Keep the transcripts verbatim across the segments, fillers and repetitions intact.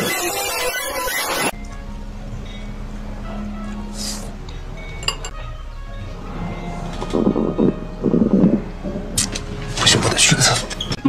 不行，我得去个厕所。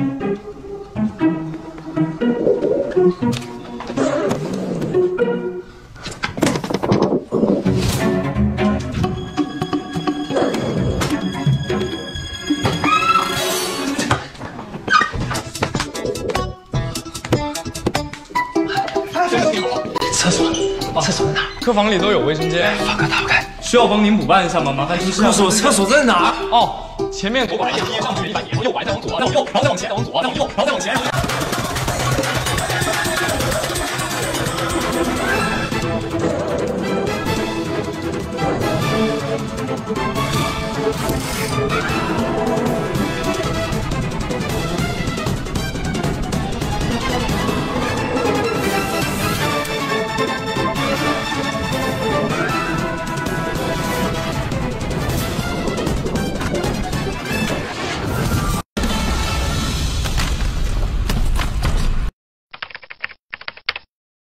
厕所，厕所在哪？ 客房里都有卫生间。 放哥打不开， 需要帮您补办一下吗？麻烦出示。 告诉我厕所在哪？ 哦，前面左拐，上去一百米，然后右拐，再往左，再往右，然后再往前，再往左，再往右，然后再往前。